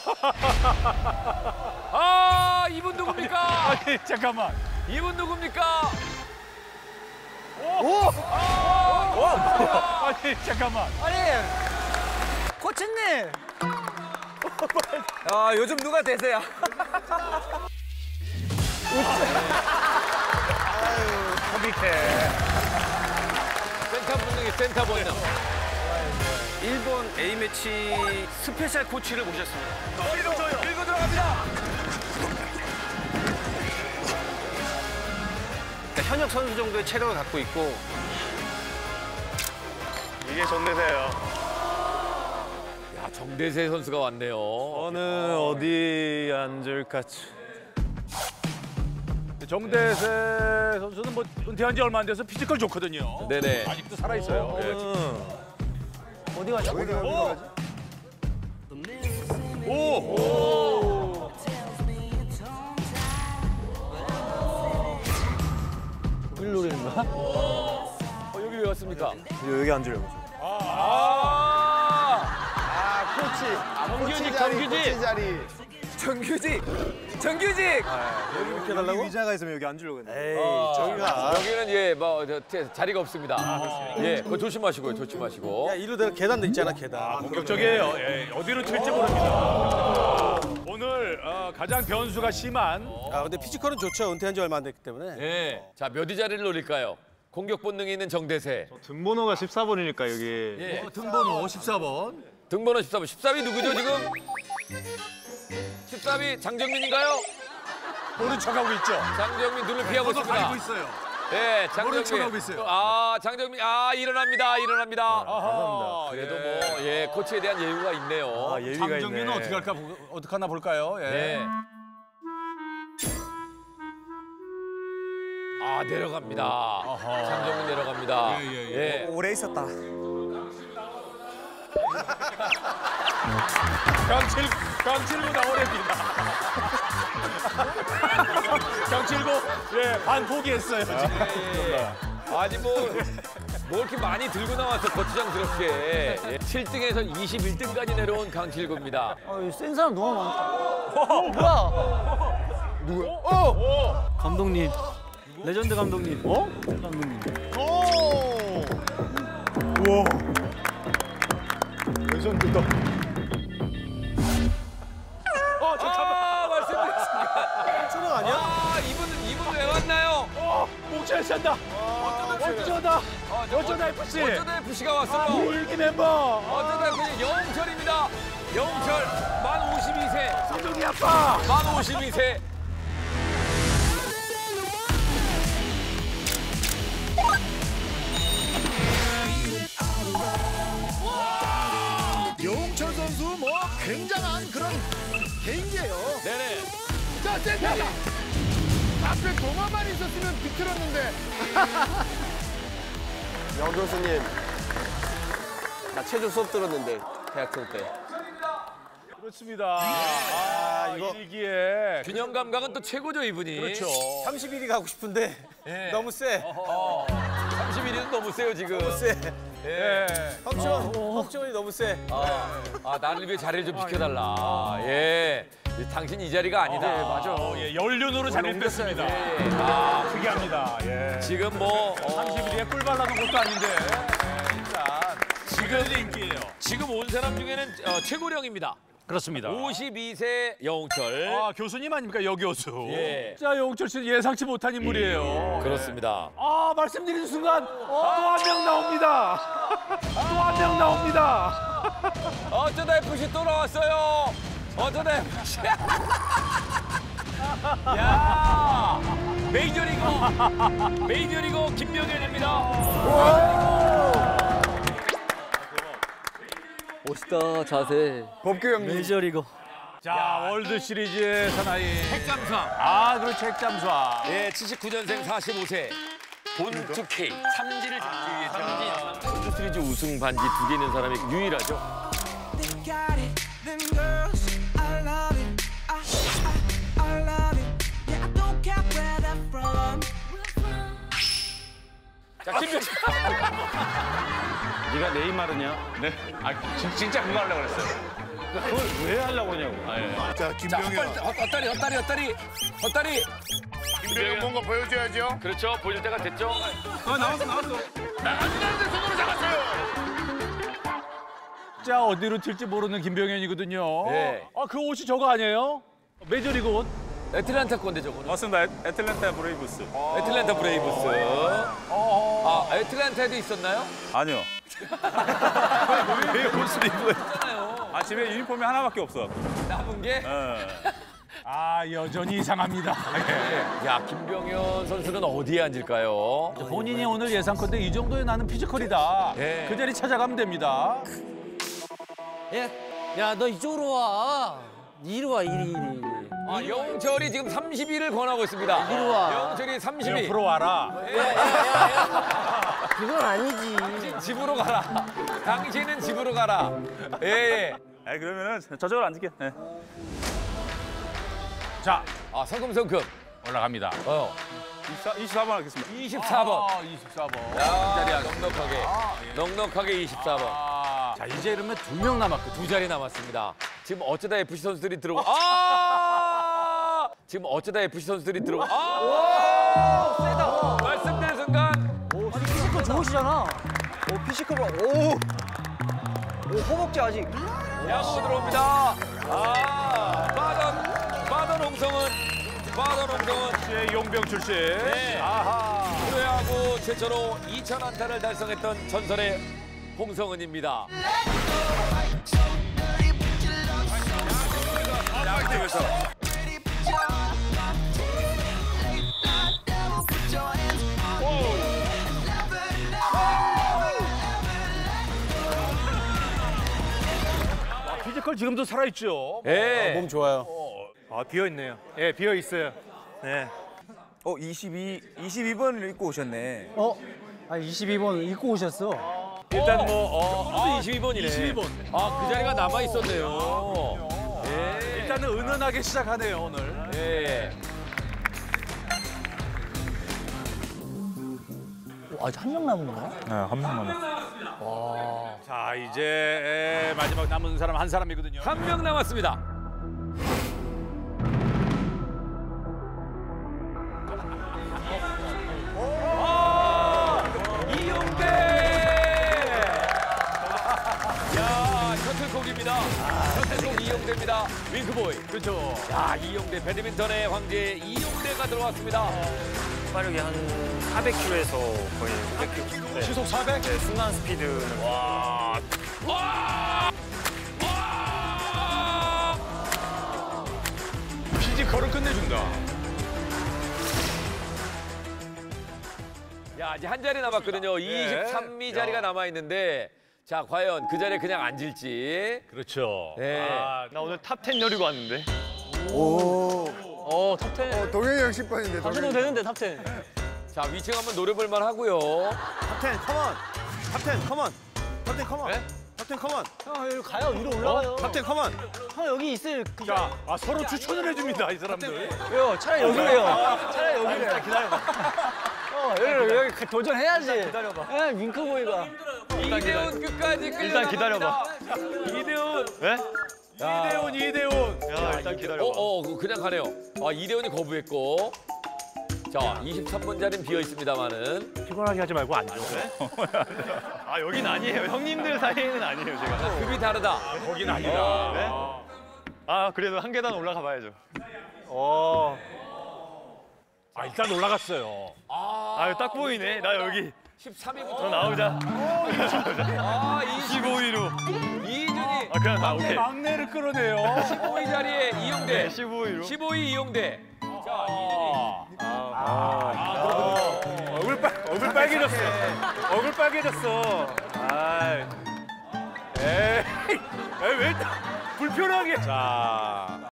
아, 이분 누굽니까? 아니, 잠깐만. 이분 누굽니까? 오! 아니, 잠깐만. 아니, 코치님. 아, 요즘 누가 대세야? 아유, 코믹해. 센터 분능이 센터 본능. 일본 A매치 스페셜 코치를 모셨습니다. 밀고 들어갑니다. 그러니까 현역 선수 정도의 체력을 갖고 있고 이게 정대세예요. 야, 정대세 선수가 왔네요. 저는 어디 앉을까? 정대세 선수는 뭐 은퇴한 지 얼마 안 돼서 피지컬 좋거든요. 네네. 아직도 살아있어요. 예. 어디 가죠? 오! 일놀이는 거야? 여기 왜 왔습니까? 여기 앉으려고. 정규직, 정규직. 자리. 정규직! 여기 이렇게 달라고? 의자가 있으면 여기 앉으려고 했는데. 에이, 여기는 예, 뭐 자리가 없습니다. 예, 그거 조심하시고요, 조심하시고. 이리로 내가 계단도 있잖아, 계단. 본격적이에요. 예, 어디로 튈지 모릅니다. 오늘 가장 변수가 심한 근데 피지컬은 좋죠. 은퇴한 지 얼마 안 됐기 때문에. 예, 자, 몇 위 자리를 노릴까요? 공격 본능이 있는 정대세. 등번호가 14번이니까 여기. 예, 등번호 14번. 등번호 14번. 14위 누구죠, 지금? 14위 장정민인가요? 모른 척하고 있죠. 장정민 눈을 피하고 저도 있습니다. 가리고 있어요. 예, 모른 척하고 장정민. 있어요. 아, 장정민. 아, 일어납니다. 일어납니다. 아하. 그래도 뭐, 예, 코치에 대한 예우가 있네요. 예의가 장정민은 있네. 어떻게 할까 어떻게 하나 볼까요? 예. 예. 아, 내려갑니다. 장정민 내려갑니다. 예. 오래 있었다. 강칠구 나오랍니다. 강칠구 반 포기했어요 지금. 아니 뭐 이렇게 많이 들고 나와서 거추장스럽게. 예. 7등에서 21등까지 내려온 강칠구입니다. 센 사람 너무 많다. 누구야? 감독님. 레전드 감독님. 감독님. 우와. 레전드다. 잠깐만. 말씀드렸습니다. 초능 아니야? 아, 이분 왜 왔나요? 목차에 찬다. 어쩌다 FC. 어쩌다 FC가 왔어요. 울기 멤버. 어쩌다 FC 영철입니다. 영철 만 52세. 성동이 아빠. 만 52세. 용철 선수 뭐 굉장한 그런 개인기예요. 네네. 자, 센터다. 앞에 동화만 있었으면 비틀었는데. 영 교수님. 나 체조 수업 들었는데 대학생 때. 그렇습니다. 이거 일기에 균형 감각은 또 최고죠, 이분이. 그렇죠. 31위 가고 싶은데 예. 너무 세. 31위는 너무 세요, 지금. 너무 세. 예. 혁지원이 너무 세. 나를 위해 자리를 좀 비켜달라. 예. 당신 이 자리가 아니다. 맞아. 예, 연륜으로 자리를 뺐습니다. 예. 특이합니다. 예. 지금 뭐 31위에 꿀 발라놓은 것도 아닌데. 지금 인기예요. 지금 온 사람 중에는 최고령입니다. 그렇습니다. 52세 영철. 교수님 아닙니까, 여교수. 예. 진짜 영철 씨는 예상치 못한 인물이에요. 그렇습니다. 말씀드리는 순간 또 한 명 나옵니다. 또 한 명 나옵니다. 어쩌다 FC 또 나왔어요. 어쩌다 FC. 야, 메이저리거 김명현입니다. 멋있다, 자세. 법규 형님. 메이저리거. 자, 월드 시리즈의 사나이. 핵잠수함. 그렇죠, 핵잠수함. 예, 79년생 45세. 본투 K. 삼지를 잡기 위해 태어난 월드 시리즈 우승 반지 2개 있는 사람이 유일하죠. 자, 김명현. 네가 네이마르냐? 네. 진짜 그거 하려고 그랬어요. 그걸 왜 하려고 하냐고. 자, 자, 김병현. 헛다리. 김병현 뭔가 보여줘야죠. 그렇죠. 보여줄 때가 됐죠. 나왔는데 손으로 잡았어요. 자, 어디로 튈지 모르는 김병현이거든요. 네. 아, 그 옷이 저거 아니에요? 메이저리그 옷? 애틀랜타 건데 저거는. 맞습니다. 애틀랜타 브레이브스. 애틀랜타 브레이브스. 아, 애틀랜타에도 있었나요? 아니요. 왜 옷을 입고 아 집에 유니폼이 하나밖에 없어. 남은 게? 아, 여전히 이상합니다. 야, 김병현 선수는 어디에 앉을까요? 본인이 오늘 예상컨대 이 정도의 나는 피지컬이다. 네. 그 자리 찾아가면 됩니다. 야, 너 이쪽으로 와. 이리 와, 이리. 아, 영철이 지금 32를 권하고 있습니다. 이리 와. 영철이 32. 옆으로 와라. 그건 아니지. 집으로 가라. 당신은 집으로 가라. 예. 아 그러면은 저쪽으로 앉을게. 네. 자, 아, 성큼성큼. 올라갑니다. 24번 하겠습니다. 24번. 24번. 야, 자리야, 넉넉하게 24번. 자, 이제 이러면 2명 남았거든. 두 자리 남았습니다. 지금 어쩌다 FC 선수들이 들어오고 지금 어쩌다 FC 선수들이 들어오고 세다. 말씀드린 순간 피지컬 좋으시잖아. 피지컬 봐. 오, 허벅지 아직. 야구 들어옵니다. 빠던 홍성은 용병 출신. 네. 프로야구 최초로 2,000안타를 달성했던 전설의 홍성은입니다. 야구팀에서 피지컬 지금도 살아있죠. 예. 몸 좋아요. 비어있네요. 예, 비어있어요. 네. 22번을 입고 오셨네. 22번 입고 오셨어. 일단 뭐 22번이네. 22번. 아, 그 자리가 남아 있었네요. 예. 일단은 은은하게 시작하네요, 오늘. 예. 아직 한 명 남은 거야? 네, 한 명 남았어. 자, 이제 마지막 남은 사람 한 사람이거든요. 한 명 남았습니다. 이용대! 야, 셔틀콕입니다. 셔틀콕 이용대입니다. 윙크보이. 그렇죠. 야, 이용대 배드민턴의 황제 이용대가 들어왔습니다. 빠르게 한 400km에서 거의 500km. 시속 400? 네, 순간 스피드는 와! 피지컬을 끝내준다. 야, 이제 한 자리 남았거든요. 23위 자리가 남아 있는데, 자, 과연 그 자리에 그냥 앉을지. 그렇죠. 네. 나 오늘 탑10 노리고 왔는데. 탑10. 동현이 형 10번인데. 탑10도 되는데, 탑10. 자, 위층 한번 노려볼만 하고요. 탑10, 컴온. 탑10, 컴온. 탑10, 컴온. 네? 탑10, 컴온. 형, 여기 가요. 위로 올라가요. 탑10, 컴온. 형, 여기 있을. 자, 서로 추천을 해줍니다, 이 사람들. 왜요? 차라리 여기래요. 차라리 여기래. 기다려봐. 여기 도전해야지. 기다려봐. 예, 윙크보이가. 이대훈 끝까지 끌려. 일단 기다려봐. 이대훈. 네? 이대훈. 야, 일단 기다려봐. 그냥 가네요. 아, 이대훈이 거부했고. 자, 23번 자리는 비어 있습니다만은. 피곤하게 하지 말고 앉아. 아, 여긴 아니에요. 형님들 사이에는 아니에요, 제가. 급이 다르다. 거긴 아니다. 네? 아, 그래도 한 계단 올라가 봐야죠. 일단 올라갔어요. 아, 딱 보이네. 나 여기. 13위부터 나오자. 25위로. 이준이. 아, 그냥 나 오케이. 막내를 끌어내요. 15위 자리에 이용대. 15위로. 15위 이용대. 자, 얼굴 빨개졌어. 얼굴 빨개졌어. 에이, 왜 불편하게. 자,